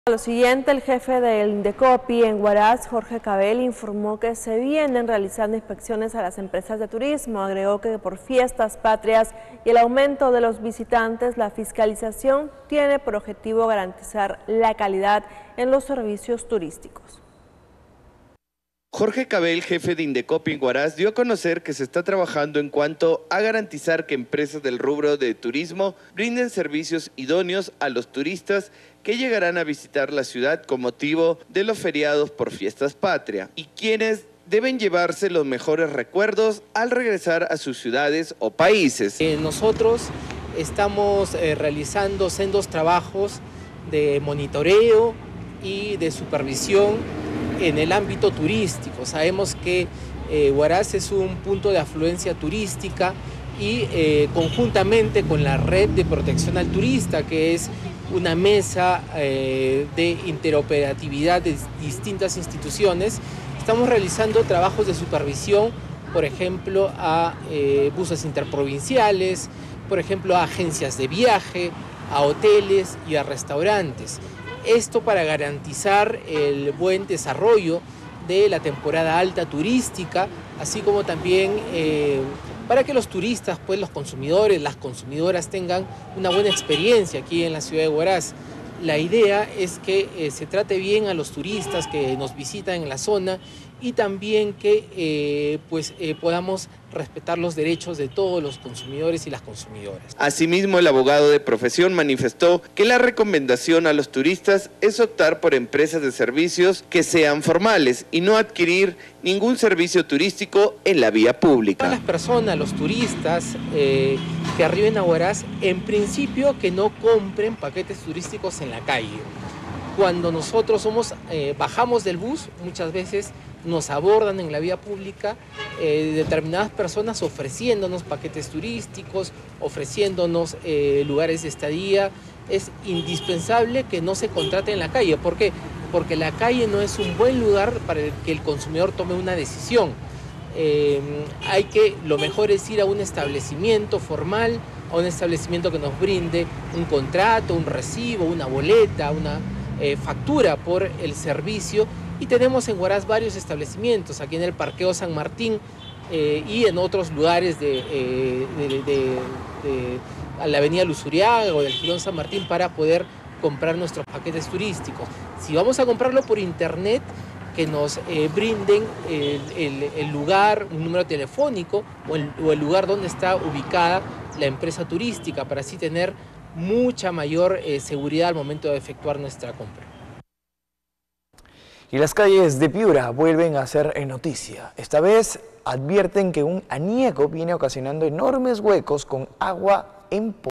A lo siguiente, el jefe del Indecopi en Huaraz, Jorge Cabel, informó que se vienen realizando inspecciones a las empresas de turismo. Agregó que por fiestas patrias y el aumento de los visitantes, la fiscalización tiene por objetivo garantizar la calidad en los servicios turísticos. Jorge Cabel, jefe de Indecopi en Huaraz, dio a conocer que se está trabajando en cuanto a garantizar que empresas del rubro de turismo brinden servicios idóneos a los turistas que llegarán a visitar la ciudad con motivo de los feriados por fiestas patria y quienes deben llevarse los mejores recuerdos al regresar a sus ciudades o países. Nosotros estamos realizando sendos trabajos de monitoreo y de supervisión en el ámbito turístico. Sabemos que Huaraz es un punto de afluencia turística y conjuntamente con la red de protección al turista, que es una mesa de interoperatividad de distintas instituciones, estamos realizando trabajos de supervisión, por ejemplo, a buses interprovinciales, por ejemplo, a agencias de viaje, a hoteles y a restaurantes. Esto para garantizar el buen desarrollo de la temporada alta turística, así como también para que los turistas, pues los consumidores, las consumidoras tengan una buena experiencia aquí en la ciudad de Huaraz. La idea es que se trate bien a los turistas que nos visitan en la zona y también que podamos respetar los derechos de todos los consumidores y las consumidoras. Asimismo, el abogado de profesión manifestó que la recomendación a los turistas es optar por empresas de servicios que sean formales y no adquirir ningún servicio turístico en la vía pública. A las personas, los turistas que arriben a Huaraz, en principio que no compren paquetes turísticos en la calle. Cuando nosotros bajamos del bus, muchas veces nos abordan en la vía pública determinadas personas ofreciéndonos paquetes turísticos, ofreciéndonos lugares de estadía. Es indispensable que no se contrate en la calle. ¿Por qué? Porque la calle no es un buen lugar para que el consumidor tome una decisión. Lo mejor es ir a un establecimiento formal, a un establecimiento que nos brinde un contrato, un recibo, una boleta, una factura por el servicio. Y tenemos en Huaraz varios establecimientos, aquí en el Parqueo San Martín y en otros lugares a la avenida Luzuriaga o del Girón San Martín para poder comprar nuestros paquetes turísticos. Si vamos a comprarlo por internet, que nos brinden el lugar, un número telefónico o el lugar donde está ubicada la empresa turística para así tener mucha mayor seguridad al momento de efectuar nuestra compra. Y las calles de Piura vuelven a ser noticia. Esta vez advierten que un anieco viene ocasionando enormes huecos con agua en